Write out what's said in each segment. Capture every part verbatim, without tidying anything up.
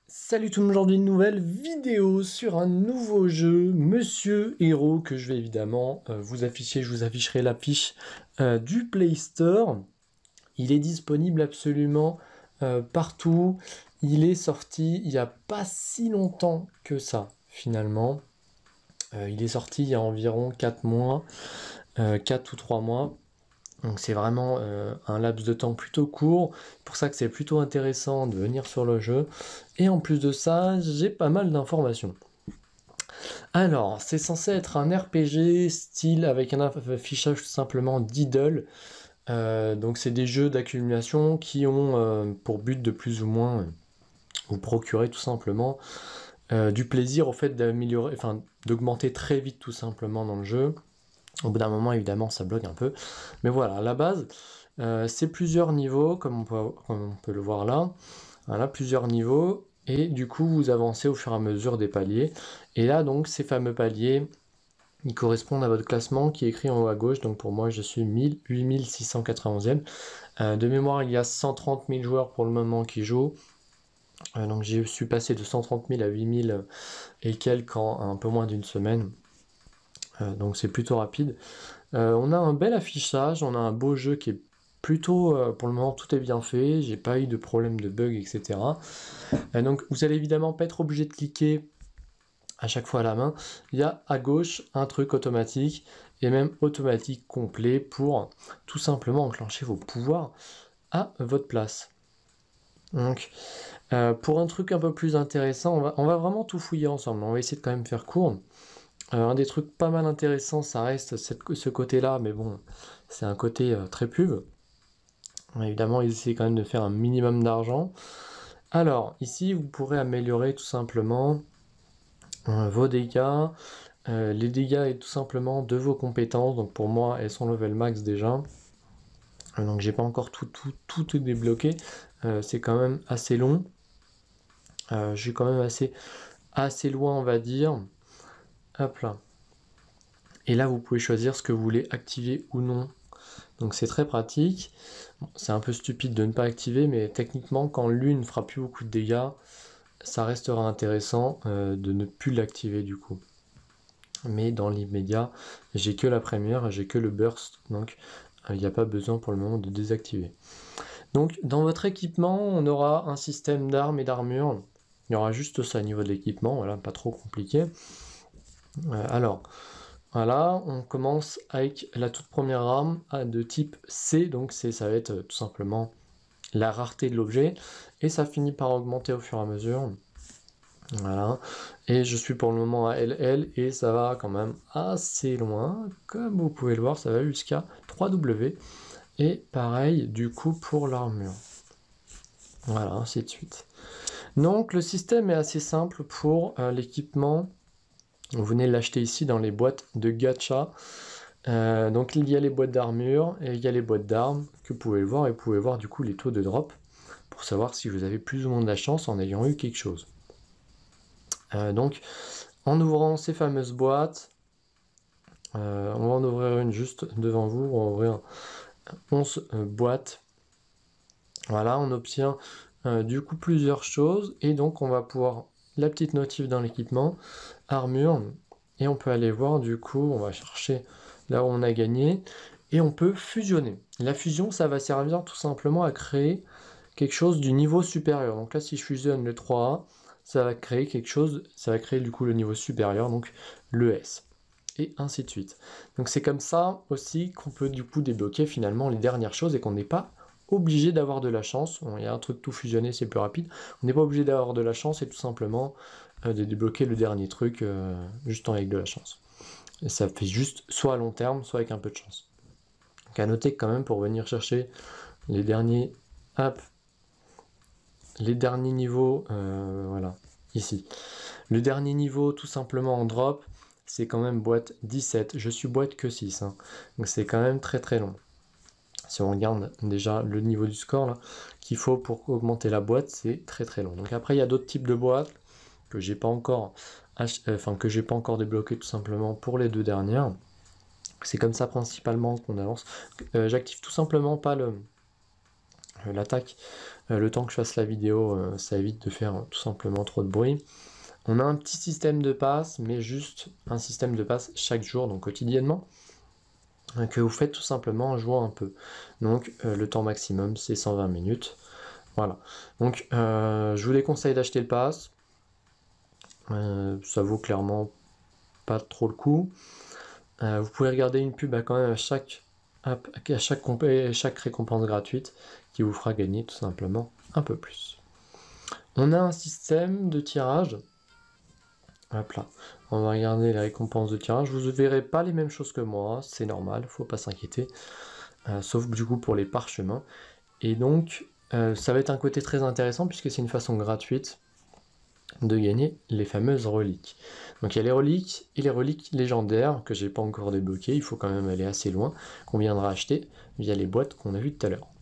Salut tout le monde, aujourd'hui une nouvelle vidéo sur un nouveau jeu, Monsieur Héros, que je vais évidemment euh, vous afficher. Je vous afficherai l'affiche euh, du Play Store. Il est disponible absolument euh, partout. Il est sorti il n'y a pas si longtemps que ça, finalement. Euh, il est sorti il y a environ quatre mois, euh, quatre ou trois mois. Donc c'est vraiment euh, un laps de temps plutôt court, c'est pour ça que c'est plutôt intéressant de venir sur le jeu. Et en plus de ça, j'ai pas mal d'informations. Alors, c'est censé être un R P G style avec un affichage tout simplement d'idle. Euh, donc c'est des jeux d'accumulation qui ont euh, pour but de plus ou moins euh, vous procurer tout simplement euh, du plaisir au fait d'améliorer, enfin d'augmenter très vite tout simplement dans le jeu. Au bout d'un moment, évidemment, ça bloque un peu. Mais voilà, à la base, euh, c'est plusieurs niveaux, comme on, peut, comme on peut le voir là. Voilà, plusieurs niveaux. Et du coup, vous avancez au fur et à mesure des paliers. Et là, donc, ces fameux paliers, ils correspondent à votre classement qui est écrit en haut à gauche. Donc pour moi, je suis huit mille six cent quatre-vingt-onzième. Euh, de mémoire, il y a cent trente mille joueurs pour le moment qui jouent. Euh, donc je suis passé de cent trente mille à huit mille et quelques en un peu moins d'une semaine. Euh, donc c'est plutôt rapide. Euh, on a un bel affichage, on a un beau jeu qui est plutôt, euh, pour le moment, tout est bien fait, j'ai pas eu de problème de bug, et cetera. Euh, donc vous allez évidemment pas être obligé de cliquer à chaque fois à la main. Il y a à gauche un truc automatique, et même automatique complet pour tout simplement enclencher vos pouvoirs à votre place. Donc euh, pour un truc un peu plus intéressant, on va, on va vraiment tout fouiller ensemble, on va essayer de quand même faire court. Euh, un des trucs pas mal intéressants, ça reste cette, ce côté-là, mais bon, c'est un côté euh, très pub. Évidemment, ils essaient quand même de faire un minimum d'argent. Alors, ici, vous pourrez améliorer tout simplement euh, vos dégâts, euh, les dégâts et tout simplement de vos compétences. Donc pour moi, elles sont level max déjà. Euh, donc j'ai pas encore tout, tout, tout débloqué. Euh, c'est quand même assez long. Euh, je suis quand même assez, assez loin, on va dire. Hop là. Et là, vous pouvez choisir ce que vous voulez activer ou non. Donc c'est très pratique. Bon, c'est un peu stupide de ne pas activer, mais techniquement, quand l'une fera plus beaucoup de dégâts, ça restera intéressant euh, de ne plus l'activer du coup. Mais dans l'immédiat, j'ai que la première, j'ai que le burst, donc il euh, n'y a pas besoin pour le moment de désactiver. Donc dans votre équipement, on aura un système d'armes et d'armure. Il y aura juste ça au niveau de l'équipement, voilà, pas trop compliqué. Euh, alors, voilà, on commence avec la toute première arme de type C, donc C, ça va être tout simplement la rareté de l'objet, et ça finit par augmenter au fur et à mesure. Voilà, et je suis pour le moment à L L, et ça va quand même assez loin, comme vous pouvez le voir, ça va jusqu'à trois W, et pareil du coup pour l'armure. Voilà, ainsi de suite. Donc le système est assez simple pour euh, l'équipement. Vous venez l'acheter ici dans les boîtes de gacha. Euh, donc il y a les boîtes d'armure et il y a les boîtes d'armes que vous pouvez voir, et vous pouvez voir du coup les taux de drop pour savoir si vous avez plus ou moins de la chance en ayant eu quelque chose. Euh, donc en ouvrant ces fameuses boîtes, euh, on va en ouvrir une juste devant vous, on va ouvrir onze euh, boîtes. Voilà, on obtient euh, du coup plusieurs choses, et donc on va pouvoir la petite notif dans l'équipement, armure, et on peut aller voir du coup, on va chercher là où on a gagné, et on peut fusionner. La fusion, ça va servir tout simplement à créer quelque chose du niveau supérieur. Donc là, si je fusionne le trois A, ça va créer quelque chose, ça va créer du coup le niveau supérieur, donc le S, et ainsi de suite. Donc c'est comme ça aussi qu'on peut du coup débloquer finalement les dernières choses, et qu'on n'est pas obligé d'avoir de la chance. Bon, il y a un truc tout fusionné, c'est plus rapide. On n'est pas obligé d'avoir de la chance, et tout simplement euh, de débloquer le dernier truc euh, juste avec de la chance. Et ça fait juste soit à long terme, soit avec un peu de chance. Donc à noter que quand même, pour venir chercher les derniers, hop, les derniers niveaux, euh, voilà, ici. Le dernier niveau, tout simplement en drop, c'est quand même boîte dix-sept. Je suis boîte que six, hein. Donc c'est quand même très très long. Si on regarde déjà le niveau du score là qu'il faut pour augmenter la boîte, c'est très très long. Donc après, il y a d'autres types de boîtes que j'ai pas encore ach... enfin que j'ai pas encore débloqué tout simplement pour les deux dernières. C'est comme ça principalement qu'on avance. Euh, J'active tout simplement pas le euh, l'attaque, euh, le temps que je fasse la vidéo, euh, ça évite de faire euh, tout simplement trop de bruit. On a un petit système de passe, mais juste un système de passe chaque jour, donc quotidiennement, euh, que vous faites tout simplement en jouant un peu. Donc euh, le temps maximum, c'est cent vingt minutes. Voilà. Donc euh, je vous déconseille d'acheter le pass. Euh, ça vaut clairement pas trop le coup. Euh, vous pouvez regarder une pub à quand même à chaque, à chaque, à chaque récompense gratuite qui vous fera gagner tout simplement un peu plus. On a un système de tirage. Hop là. On va regarder les récompenses de tirage. Vous ne verrez pas les mêmes choses que moi, c'est normal, faut pas s'inquiéter. Euh, sauf du coup pour les parchemins. Et donc, euh, ça va être un côté très intéressant puisque c'est une façon gratuite de gagner les fameuses reliques. Donc il y a les reliques et les reliques légendaires que j'ai pas encore débloquées, il faut quand même aller assez loin, qu'on viendra acheter via les boîtes qu'on a vues tout à l'heure.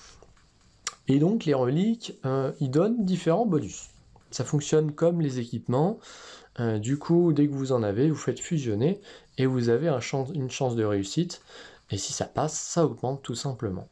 Et donc les reliques, euh, ils donnent différents bonus. Ça fonctionne comme les équipements, euh, du coup dès que vous en avez, vous faites fusionner et vous avez un chance, une chance de réussite, et si ça passe, ça augmente tout simplement.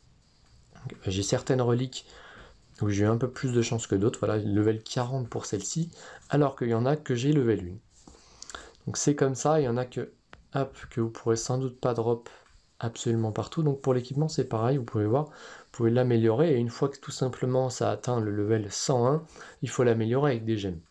J'ai certaines reliques où j'ai eu un peu plus de chance que d'autres, voilà, level quarante pour celle-ci, alors qu'il y en a que j'ai level un. Donc c'est comme ça, il y en a que, hop, que vous pourrez sans doute pas drop absolument partout. Donc pour l'équipement c'est pareil, vous pouvez voir, vous pouvez l'améliorer, et une fois que tout simplement ça atteint le level cent un, il faut l'améliorer avec des gemmes.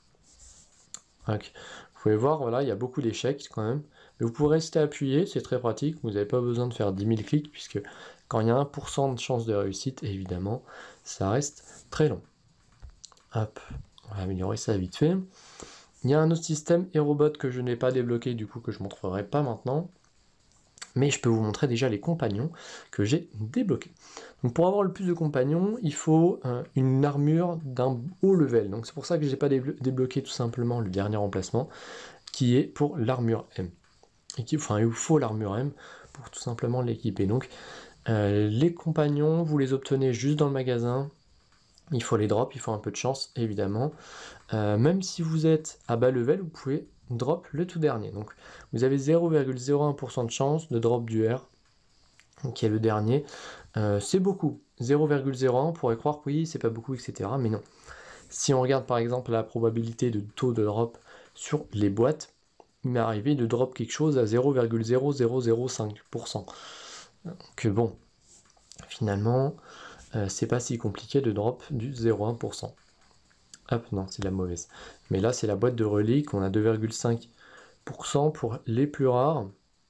Donc, vous pouvez voir, voilà, il y a beaucoup d'échecs quand même, mais vous pouvez rester appuyé, c'est très pratique, vous n'avez pas besoin de faire dix mille clics, puisque quand il y a un pour cent de chance de réussite, évidemment, ça reste très long. Hop, on va améliorer ça vite fait. Il y a un autre système Aerobot que je n'ai pas débloqué, du coup que je ne montrerai pas maintenant. Mais je peux vous montrer déjà les compagnons que j'ai débloqués. Donc pour avoir le plus de compagnons, il faut euh, une armure d'un haut level. Donc c'est pour ça que je n'ai pas débloqué tout simplement le dernier emplacement, qui est pour l'armure M. Et qui, enfin, il vous faut l'armure M pour tout simplement l'équiper. Donc euh, les compagnons, vous les obtenez juste dans le magasin. Il faut les drop, il faut un peu de chance, évidemment. Euh, même si vous êtes à bas level, vous pouvez drop le tout dernier. Donc vous avez zéro virgule zéro un pour cent de chance de drop du R, qui est le dernier. Euh, c'est beaucoup. zéro virgule zéro un, on pourrait croire que oui, c'est pas beaucoup, et cetera. Mais non. Si on regarde par exemple la probabilité de taux de drop sur les boîtes, il m'est arrivé de drop quelque chose à zéro virgule zéro zéro zéro cinq pour cent. Donc bon, finalement, euh, c'est pas si compliqué de drop du zéro virgule un pour cent. Hop, non, c'est la mauvaise. Mais là, c'est la boîte de reliques. On a deux virgule cinq pour cent pour les plus rares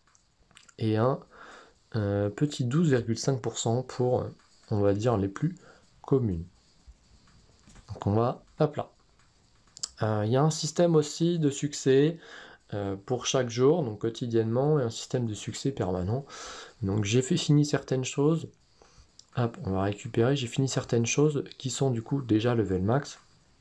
et un euh, petit douze virgule cinq pour cent pour, euh, on va dire, les plus communes. Donc on va, hop là. Il euh, y a un système aussi de succès euh, pour chaque jour, donc quotidiennement, et un système de succès permanent. Donc j'ai fait fini certaines choses. Hop, on va récupérer. J'ai fini certaines choses qui sont du coup déjà level max.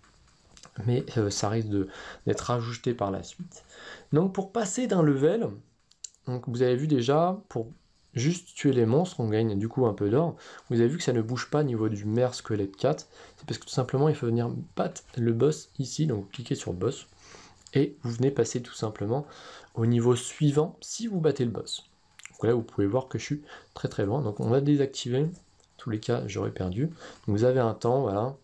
Mais euh, ça risque d'être rajouté par la suite. Donc pour passer d'un level, donc vous avez vu déjà, pour juste tuer les monstres, on gagne du coup un peu d'or. Vous avez vu que ça ne bouge pas au niveau du mer squelette quatre, c'est parce que tout simplement il faut venir battre le boss ici, donc vous cliquez sur boss, et vous venez passer tout simplement au niveau suivant si vous battez le boss. Donc là vous pouvez voir que je suis très très loin, donc on va désactiver, en tous les cas j'aurais perdu. Donc vous avez un temps, voilà,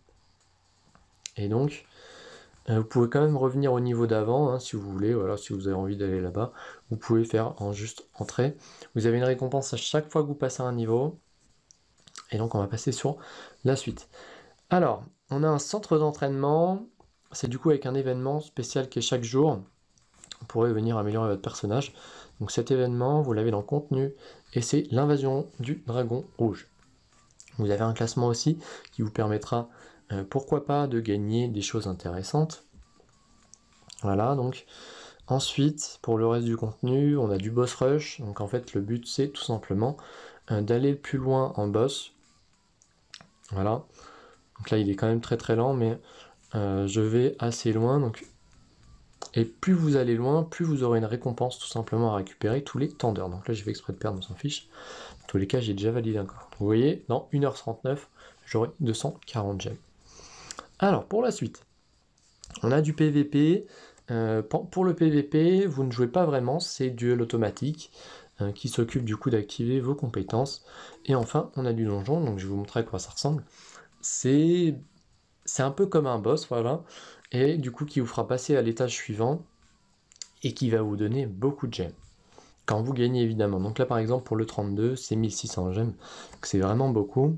et donc vous pouvez quand même revenir au niveau d'avant, hein, si vous voulez, voilà, si vous avez envie d'aller là-bas, vous pouvez faire en juste entrée. Vous avez une récompense à chaque fois que vous passez un niveau, et donc on va passer sur la suite. Alors, on a un centre d'entraînement, c'est du coup avec un événement spécial qui est chaque jour, vous pourrez venir améliorer votre personnage. Donc cet événement, vous l'avez dans le contenu, et c'est l'invasion du dragon rouge. Vous avez un classement aussi qui vous permettra Euh, pourquoi pas de gagner des choses intéressantes. Voilà, donc ensuite pour le reste du contenu on a du boss rush, donc en fait le but c'est tout simplement euh, d'aller le plus loin en boss. Voilà, donc là il est quand même très très lent, mais euh, je vais assez loin, donc et plus vous allez loin, plus vous aurez une récompense tout simplement à récupérer tous les tendeurs. Donc là j'ai fait exprès de perdre, on s'en fiche. Dans tous les cas j'ai déjà validé encore. Vous voyez, dans une heure trente-neuf j'aurai deux cent quarante gemmes. Alors, pour la suite, on a du P V P. Euh, pour le P V P, vous ne jouez pas vraiment, c'est duel automatique. euh, qui s'occupe du coup d'activer vos compétences. Et enfin, on a du donjon, donc je vais vous montrer à quoi ça ressemble. C'est c'est un peu comme un boss, voilà, et du coup qui vous fera passer à l'étage suivant et qui va vous donner beaucoup de gemmes. Quand vous gagnez évidemment. Donc là par exemple pour le trente-deux, c'est mille six cents gemmes, donc c'est vraiment beaucoup.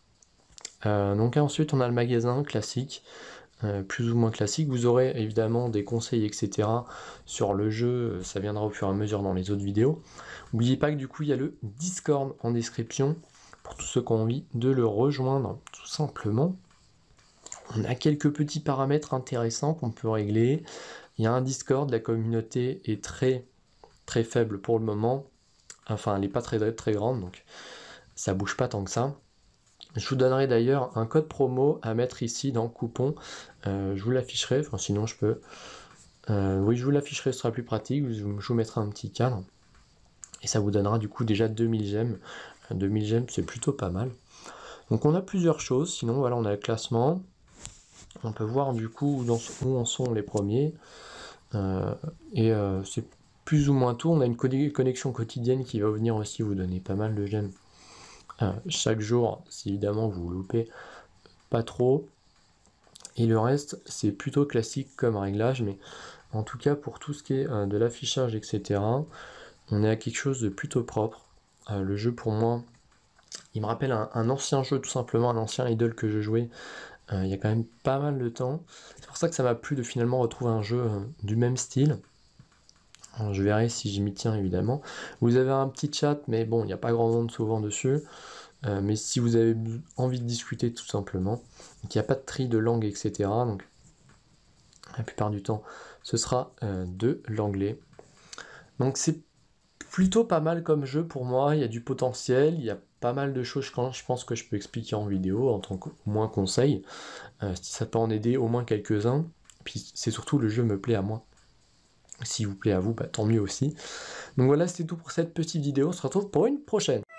Euh, donc ensuite on a le magasin classique, euh, plus ou moins classique. Vous aurez évidemment des conseils et cetera sur le jeu, ça viendra au fur et à mesure dans les autres vidéos. N'oubliez pas que du coup il y a le Discord en description pour tous ceux qui ont envie de le rejoindre tout simplement. On a quelques petits paramètres intéressants qu'on peut régler. Il y a un Discord, la communauté est très très faible pour le moment. Enfin, elle n'est pas très très grande, donc ça bouge pas tant que ça. Je vous donnerai d'ailleurs un code promo à mettre ici dans coupon. Euh, je vous l'afficherai, enfin sinon je peux. Euh, oui, je vous l'afficherai, ce sera plus pratique. Je vous mettrai un petit cadre. Et ça vous donnera du coup déjà deux mille gemmes. deux mille gemmes, c'est plutôt pas mal. Donc on a plusieurs choses. Sinon, voilà, on a le classement. On peut voir du coup où, où en sont les premiers. Euh, et euh, c'est plus ou moins tout. On a une connexion quotidienne qui va venir aussi vous donner pas mal de gemmes. Euh, chaque jour, si évidemment vous loupez pas trop. Et le reste, c'est plutôt classique comme réglage. Mais en tout cas, pour tout ce qui est euh, de l'affichage, et cetera, on est à quelque chose de plutôt propre. Euh, le jeu, pour moi, il me rappelle un, un ancien jeu, tout simplement, un ancien idle que je jouais. Euh, il y a quand même pas mal de temps. C'est pour ça que ça m'a plu de finalement retrouver un jeu euh, du même style. Alors, je verrai si je m'y tiens évidemment. Vous avez un petit chat, mais bon, il n'y a pas grand monde souvent dessus. Euh, mais si vous avez envie de discuter tout simplement, donc il n'y a pas de tri de langue, et cetera. Donc la plupart du temps, ce sera euh, de l'anglais. Donc c'est plutôt pas mal comme jeu pour moi. Il y a du potentiel, il y a pas mal de choses quand je pense que je peux expliquer en vidéo en tant qu'au moins conseil. Euh, si ça peut en aider au moins quelques-uns. Puis c'est surtout le jeu me plaît à moi. S'il vous plaît à vous, bah, tant mieux aussi. Donc voilà, c'était tout pour cette petite vidéo. On se retrouve pour une prochaine.